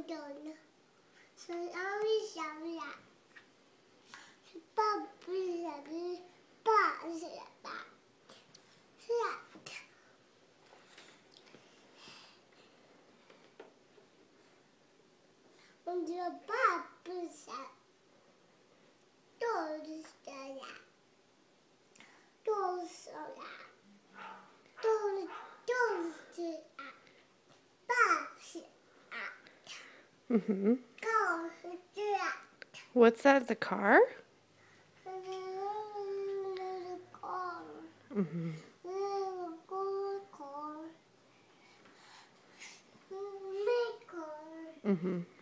呢？小鱼小呀，爸不是小鱼，爸是爸，是啊。我的爸不是，就是呀，就是呀，就是啊，爸是啊。 Mm-hmm. 告是这样。 What's that? The car? Mm-hmm. Mm-hmm.